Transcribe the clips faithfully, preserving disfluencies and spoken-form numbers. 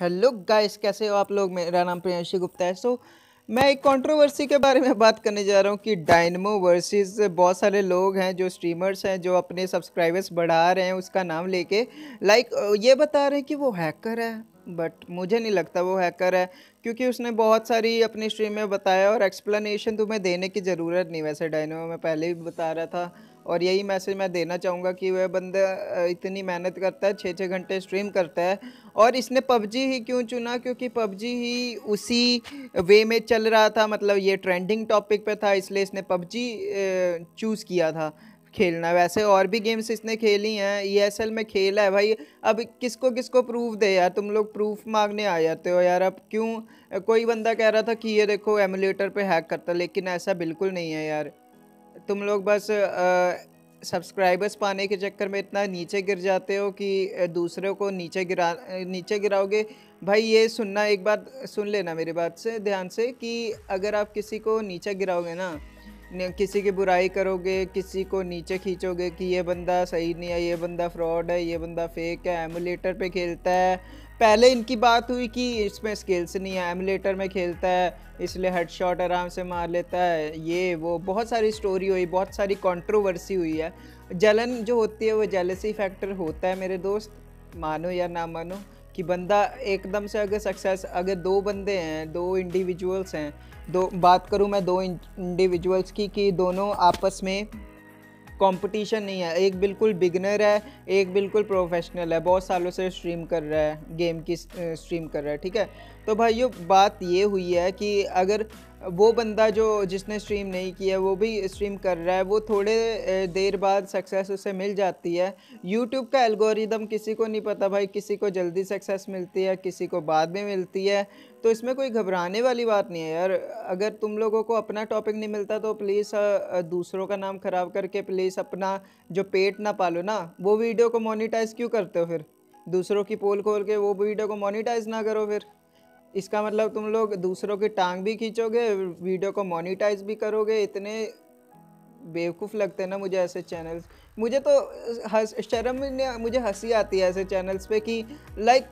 Hello guys, कैसे हो आप लोग। मेरा नाम प्रियांशी गुप्ता है। सो मैं एक कंट्रोवर्सी के बारे में बात करने जा रहा हूँ कि डायनमो वर्सेस बहुत सारे लोग हैं जो स्ट्रीमर्स हैं जो अपने सब्सक्राइबर्स बढ़ा रहे हैं उसका नाम लेके। लाइक ये बता रहे हैं कि वो हैकर है, बट मुझे नहीं लगता वो हैकर है, क्योंकि उसने बहुत सारी अपनी स्ट्रीम में बताया और एक्सप्लेनेशन तुम्हें देने की ज़रूरत नहीं। वैसे डायनमो मैं पहले भी बता रहा था और यही मैसेज मैं देना चाहूँगा कि वह बंदा अ, इतनी मेहनत करता है, छः छः घंटे स्ट्रीम करता है। और इसने पबजी ही क्यों चुना? क्योंकि पबजी ही उसी वे में चल रहा था, मतलब ये ट्रेंडिंग टॉपिक पे था, इसलिए इसने पबजी चूज़ किया था खेलना। वैसे और भी गेम्स इसने खेली हैं, ई एस एल में खेला है भाई। अब किसको किसको प्रूफ दे यार, तुम लोग प्रूफ मांगने आ जाते हो यार। अब क्यों? कोई बंदा कह रहा था कि ये देखो एमुलेटर पे हैक करता, लेकिन ऐसा बिल्कुल नहीं है यार। तुम लोग बस सब्सक्राइबर्स पाने के चक्कर में इतना नीचे गिर जाते हो कि अ, दूसरों को नीचे गिरा अ, नीचे गिराओगे। भाई ये सुनना, एक बात सुन लेना मेरी बात से ध्यान से, कि अगर आप किसी को नीचे गिराओगे ना, न- किसी की बुराई करोगे, किसी को नीचे खींचोगे कि ये बंदा सही नहीं है, ये बंदा फ्रॉड है, ये बंदा फेक है, एमुलेटर पे खेलता है। पहले इनकी बात हुई कि इसमें स्किल्स नहीं है, एमुलेटर में खेलता है इसलिए हेडशॉट आराम से मार लेता है, ये वो बहुत सारी स्टोरी हुई, बहुत सारी कंट्रोवर्सी हुई है। जलन जो होती है वो जेलसी फैक्टर होता है मेरे दोस्त, मानो या ना मानो। कि बंदा एकदम से अगर सक्सेस, अगर दो बंदे हैं, दो इंडिविजुअल्स हैं, दो बात करूं मैं दो इंडिविजुअल्स की, कि दोनों आपस में कंपटीशन नहीं है। एक बिल्कुल बिगनर है, एक बिल्कुल प्रोफेशनल है, बहुत सालों से स्ट्रीम कर रहा है, गेम की स्ट्रीम कर रहा है, ठीक है। तो भाइयों बात ये हुई है कि अगर वो बंदा जो जिसने स्ट्रीम नहीं किया वो भी स्ट्रीम कर रहा है, वो थोड़े अ, देर बाद सक्सेस उसे मिल जाती है। यूट्यूब का एल्गोरिदम किसी को नहीं पता भाई, किसी को जल्दी सक्सेस मिलती है, किसी को बाद में मिलती है। तो इसमें कोई घबराने वाली बात नहीं है यार। अगर तुम लोगों को अपना टॉपिक नहीं मिलता तो प्लीज़ दूसरों का नाम खराब करके प्लीज़ अपना जो पेट ना पालो ना, वो वीडियो को मोनेटाइज क्यों करते हो फिर? दूसरों की पोल खोल के वो वीडियो को मोनेटाइज ना करो फिर। इसका मतलब तुम लोग दूसरों की टांग भी खींचोगे, वीडियो को मोनेटाइज भी करोगे। इतने बेवकूफ़ लगते हैं ना मुझे ऐसे चैनल्स। मुझे तो हंस शर्म नहीं, मुझे हंसी आती है ऐसे चैनल्स पे कि लाइक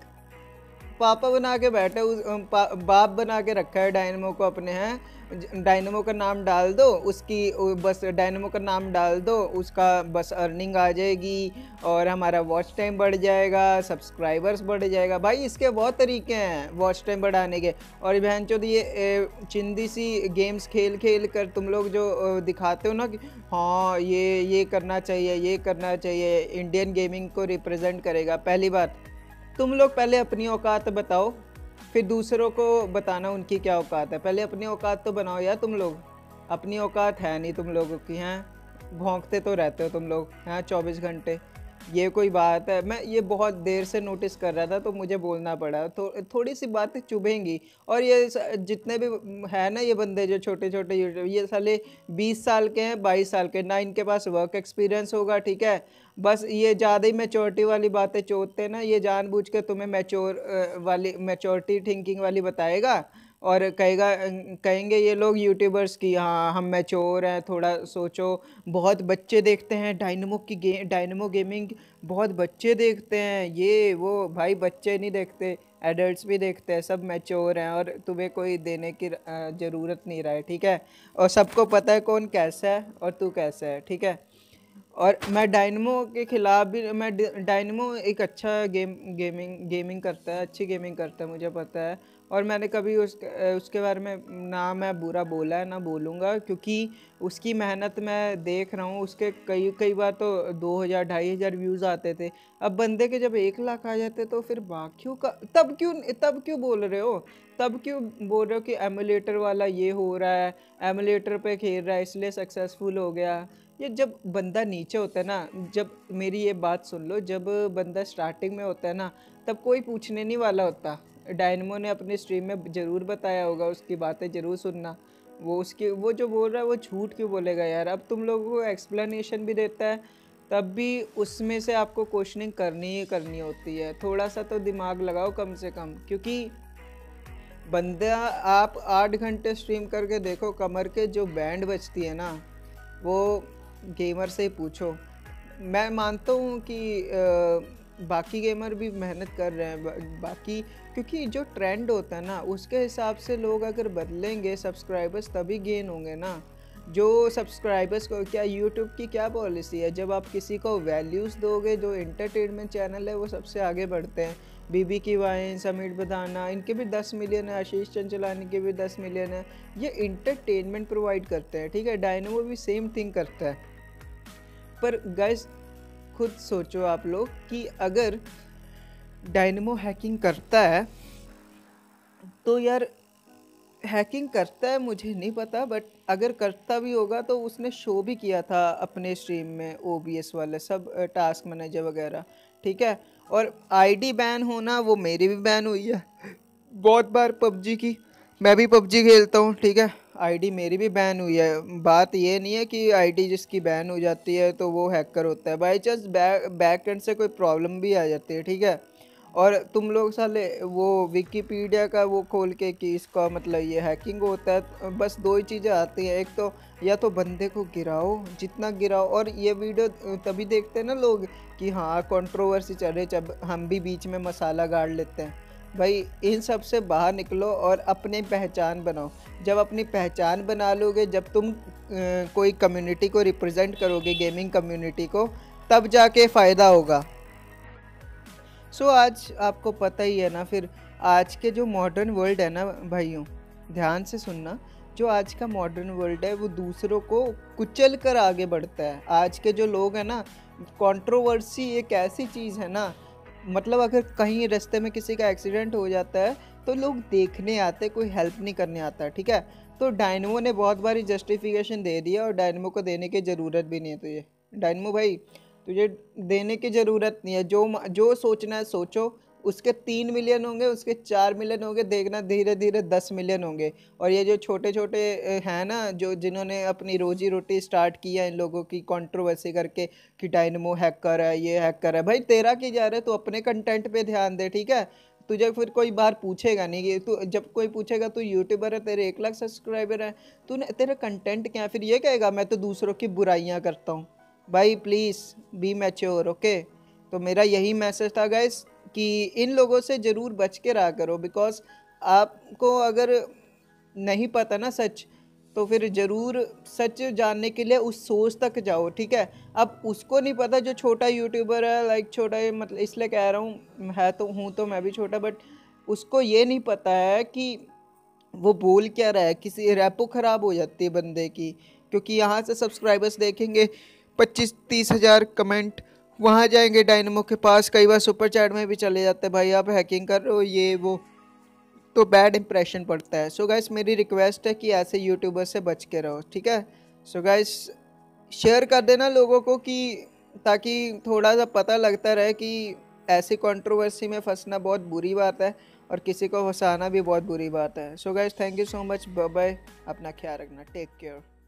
पापा बना के बैठे उस अम, पा, बाप बना के रखा है डायनमो को अपने, हैं डायनमो का नाम डाल दो, उसकी उ- बस डायनमो का नाम डाल दो, उसका बस अर्निंग आ जाएगी और हमारा वॉच टाइम बढ़ जाएगा, सब्सक्राइबर्स बढ़ जाएगा। भाई इसके बहुत तरीके हैं वॉच टाइम बढ़ाने के। और बहन चोद ये ए, चिंदी सी गेम्स खेल खेल कर तुम लोग जो अ, दिखाते हो ना कि हाँ ये ये करना चाहिए, ये करना चाहिए, इंडियन गेमिंग को रिप्रेजेंट करेगा। पहली बात, तुम लोग पहले अपनी औकात बताओ, फिर दूसरों को बताना उनकी क्या औकात है। पहले अपनी औकात तो बनाओ यार तुम लोग। अपनी औकात है नहीं तुम लोगों की, हैं भौंकते तो रहते हो तुम लोग हैं चौबीस घंटे। ये कोई बात है? मैं ये बहुत देर से नोटिस कर रहा था तो मुझे बोलना पड़ा। तो थोड़ी सी बातें चुभेंगी। और ये स- जितने भी है ना ये बंदे जो छोटे छोटे यूट्यूब, ये साले बीस साल के हैं, बाईस साल के, ना इनके पास वर्क एक्सपीरियंस होगा, ठीक है। बस ये ज़्यादा ही मैच्योरिटी वाली बातें चोदते हैं ना, ये जानबूझ के तुम्हें मैच्योर वाली मैच्योरिटी थिंकिंग वाली बताएगा। और कहेगा अ, कहेंगे ये लोग यूट्यूबर्स की हाँ हम मैच्योर हैं, थोड़ा सोचो। बहुत बच्चे देखते हैं डायनमो की गे डायनमो गेमिंग, बहुत बच्चे देखते हैं, ये वो। भाई बच्चे नहीं देखते, एडल्ट्स भी देखते हैं, सब मैच्योर हैं और तुम्हें कोई देने की ज़रूरत नहीं रहा है, ठीक है। और सबको पता है कौन कैसा है और तू कैसा है, ठीक है। और मैं डायनमो के खिलाफ भी, मैं डायनमो एक अच्छा गेम गेमिंग गेमिंग करता है, अच्छी गेमिंग करता है, मुझे पता है। और मैंने कभी उस उसके बारे में ना मैं बुरा बोला है ना बोलूँगा, क्योंकि उसकी मेहनत मैं देख रहा हूँ। उसके कई कई बार तो दो हज़ार ढाई हज़ार व्यूज़ आते थे। अब बंदे के जब एक लाख आ जाते तो फिर बाकियों का तब क्यों तब क्यों बोल रहे हो? तब क्यों बोल रहे हो कि एमुलेटर वाला ये हो रहा है, एमुलेटर पे खेल रहा है इसलिए सक्सेसफुल हो गया? ये जब बंदा नीचे होता है ना, जब मेरी ये बात सुन लो, जब बंदा स्टार्टिंग में होता है ना, तब कोई पूछने नहीं वाला होता। डायनमो ने अपनी स्ट्रीम में ज़रूर बताया होगा, उसकी बातें ज़रूर सुनना। वो उसकी वो जो बोल रहा है वो झूठ क्यों बोलेगा यार? अब तुम लोगों को एक्सप्लेनेशन भी देता है, तब भी उसमें से आपको क्वेश्चनिंग करनी ही करनी होती है। थोड़ा सा तो दिमाग लगाओ कम से कम, क्योंकि बंदा, आप आठ घंटे स्ट्रीम करके देखो, कमर के जो बैंड बजती है ना, वो गेमर से ही पूछो। मैं मानता हूँ कि बाकी गेमर भी मेहनत कर रहे हैं, बा, बाकी क्योंकि जो ट्रेंड होता है ना उसके हिसाब से लोग अगर बदलेंगे सब्सक्राइबर्स तभी गेन होंगे ना। जो सब्सक्राइबर्स को क्या यूट्यूब की क्या पॉलिसी है, जब आप किसी को वैल्यूज़ दोगे, जो इंटरटेनमेंट चैनल है वो सबसे आगे बढ़ते हैं। बीबी की वाइन, समीर बदाना, इनके भी दस मिलियन है, आशीष चंचलानी के भी दस मिलियन है। ये इंटरटेनमेंट प्रोवाइड करते हैं, ठीक है। डायनामो भी सेम थिंग करता है। पर गाइस खुद सोचो आप लोग कि अगर डायनामो हैकिंग करता है तो यार, हैकिंग करता है मुझे नहीं पता, बट अगर करता भी होगा तो उसने शो भी किया था अपने स्ट्रीम में ओबीएस वाले सब टास्क मैनेजर वगैरह, ठीक है। और आईडी बैन होना, वो मेरी भी बैन हुई है बहुत बार पबजी की, मैं भी पबजी खेलता हूँ, ठीक है। आईडी मेरी भी बैन हुई है। बात ये नहीं है कि आईडी जिसकी बैन हो जाती है तो वो हैकर होता है, by chance back back end से कोई प्रॉब्लम भी आ जाती है, ठीक है। और तुम लोग साले वो विकीपीडिया का वो खोल के कि इसका मतलब ये हैकिंग होता है, बस दो ही चीज़ें आती हैं, एक तो या तो बंदे को गिराओ जितना गिराओ, और ये वीडियो तभी देखते हैं ना लोग कि हाँ कंट्रोवर्सी चल रही, जब हम भी बीच में मसाला गाड़ लेते हैं। भाई इन सब से बाहर निकलो और अपनी पहचान बनाओ। जब अपनी पहचान बना लोगे, जब तुम अ, कोई कम्युनिटी को रिप्रेजेंट करोगे, गेमिंग कम्युनिटी को, तब जाके फ़ायदा होगा। सो so, आज आपको पता ही है ना, फिर आज के जो मॉडर्न वर्ल्ड है ना भाइयों, ध्यान से सुनना, जो आज का मॉडर्न वर्ल्ड है वो दूसरों को कुचल कर आगे बढ़ता है। आज के जो लोग हैं ना, कंट्रोवर्सी एक ऐसी चीज़ है ना, मतलब अगर कहीं रास्ते में किसी का एक्सीडेंट हो जाता है तो लोग देखने आते, कोई हेल्प नहीं करने आता, ठीक है। तो डायनमो ने बहुत बारी जस्टिफिकेशन दे दिया, और डायनमो को देने की ज़रूरत भी नहीं है तुझे। डायनमो भाई तुझे देने की ज़रूरत नहीं है, जो जो सोचना है सोचो। उसके तीन मिलियन होंगे, उसके चार मिलियन होंगे, देखना धीरे धीरे दस मिलियन होंगे। और ये जो छोटे छोटे हैं ना, जो जिन्होंने अपनी रोजी रोटी स्टार्ट की है इन लोगों की कंट्रोवर्सी करके कि डायनमो हैकर है, ये हैकर है, भाई तेरा की जा रहा है, तो अपने कंटेंट पे ध्यान दे, ठीक है। तुझे फिर कोई बाहर पूछेगा नहीं कि तू, जब कोई पूछेगा तू यूट्यूबर है, तेरे एक लाख सब्सक्राइबर है, तूने तेरा कंटेंट क्या है, फिर ये कहेगा मैं तो दूसरों की बुराइयाँ करता हूँ। भाई प्लीज़ बी मैच्योर, ओके। तो मेरा यही मैसेज था गाइस कि इन लोगों से ज़रूर बच के रहा करो, बिकॉज आपको अगर नहीं पता ना सच, तो फिर ज़रूर सच जानने के लिए उस सोर्स तक जाओ, ठीक है। अब उसको नहीं पता जो छोटा यूट्यूबर है, लाइक छोटा, मतलब इसलिए कह रहा हूँ, है तो हूँ तो मैं भी छोटा, बट उसको ये नहीं पता है कि वो बोल क्या रहा है, किसी रैपो ख़राब हो जाती है बंदे की, क्योंकि यहाँ से सब्सक्राइबर्स देखेंगे पच्चीस तीस हज़ार कमेंट, वहाँ जाएंगे डायनमो के पास, कई बार सुपर चैट में भी चले जाते हैं, भाई आप हैकिंग कर रहे हो ये वो, तो बैड इंप्रेशन पड़ता है। सो गाइस मेरी रिक्वेस्ट है कि ऐसे यूट्यूबर से बच के रहो, ठीक है। सो गाइस शेयर कर देना लोगों को, कि ताकि थोड़ा सा पता लगता रहे कि ऐसी कंट्रोवर्सी में फंसना बहुत बुरी बात है, और किसी को फंसाना भी बहुत बुरी बात है। So guys thank you so much, bye bye, अपना ख्याल रखना, टेक केयर।